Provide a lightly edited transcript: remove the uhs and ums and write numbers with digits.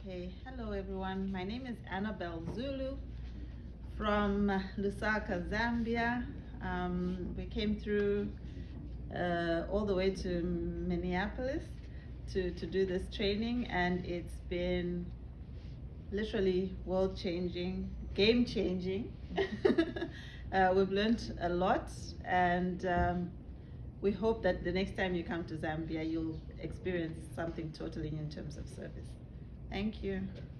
Okay, hello everyone. My name is Annabel Zulu from Lusaka, Zambia. We came through all the way to Minneapolis to do this training, and it's been literally world-changing, game-changing. We've learned a lot, and we hope that the next time you come to Zambia, you'll experience something totally new in terms of service. Thank you.